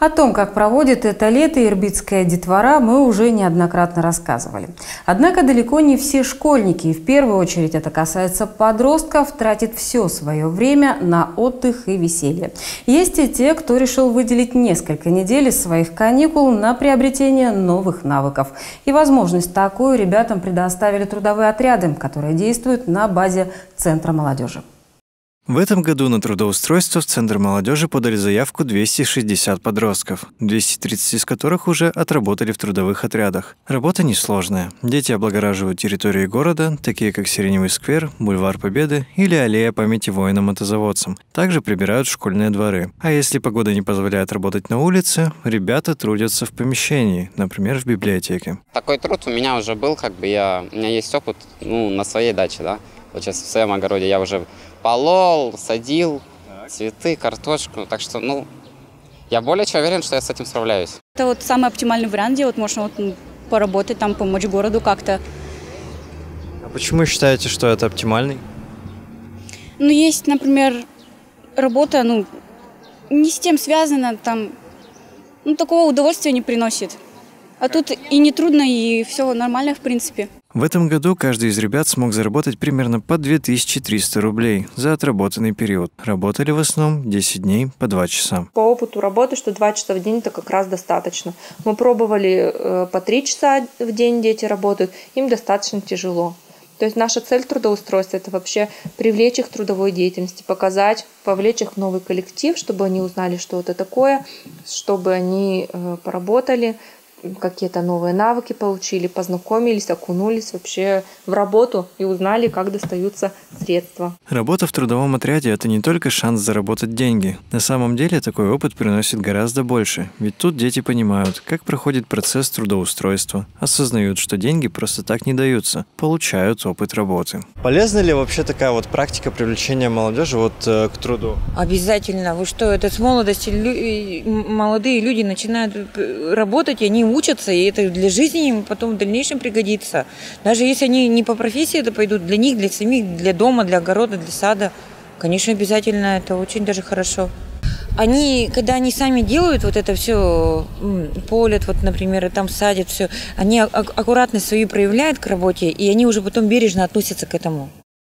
О том, как проводит это лето ирбитская детвора, мы уже неоднократно рассказывали. Однако далеко не все школьники, и в первую очередь это касается подростков, тратят все свое время на отдых и веселье. Есть и те, кто решил выделить несколько недель из своих каникул на приобретение новых навыков. И возможность такую ребятам предоставили трудовые отряды, которые действуют на базе Центра молодежи. В этом году на трудоустройство в Центр молодежи подали заявку 260 подростков, 230 из которых уже отработали в трудовых отрядах. Работа несложная. Дети облагораживают территории города, такие как Сиреневый сквер, Бульвар Победы или аллея памяти воинам-мотозаводцам. Также прибирают школьные дворы. А если погода не позволяет работать на улице, ребята трудятся в помещении, например, в библиотеке. Такой труд у меня уже был, у меня есть опыт на своей даче, да. Вот сейчас в своем огороде я уже полол, садил цветы, картошку. Так что, я более чем уверен, что я с этим справляюсь. Это самый оптимальный вариант, где можно поработать, помочь городу как-то. А почему считаете, что это оптимальный? Есть, например, работа, не с тем связана, такого удовольствия не приносит. А тут и не трудно, и все нормально, в принципе. В этом году каждый из ребят смог заработать примерно по 2300 рублей за отработанный период. Работали в основном 10 дней по 2 часа. По опыту работы, что 2 часа в день это как раз достаточно. Мы пробовали по 3 часа в день дети работают, им достаточно тяжело. То есть наша цель трудоустройства – это вообще привлечь их к трудовой деятельности, показать, повлечь их в новый коллектив, чтобы они узнали, что это такое, чтобы они поработали, какие-то новые навыки получили, познакомились, окунулись вообще в работу и узнали, как достаются средства. Работа в трудовом отряде – это не только шанс заработать деньги. На самом деле такой опыт приносит гораздо больше. Ведь тут дети понимают, как проходит процесс трудоустройства, осознают, что деньги просто так не даются, получают опыт работы. Полезна ли вообще такая практика привлечения молодежи к труду? Обязательно. Вы что, это с молодости молодые люди начинают работать, и они учатся, и это для жизни им потом в дальнейшем пригодится. Даже если они не по профессии это пойдут, для них, для самих, для дома, для огорода, для сада, конечно, обязательно, это очень даже хорошо. Когда они сами делают это все, полят, например, и там садят все, они аккуратность свою проявляют к работе, и они уже потом бережно относятся к этому.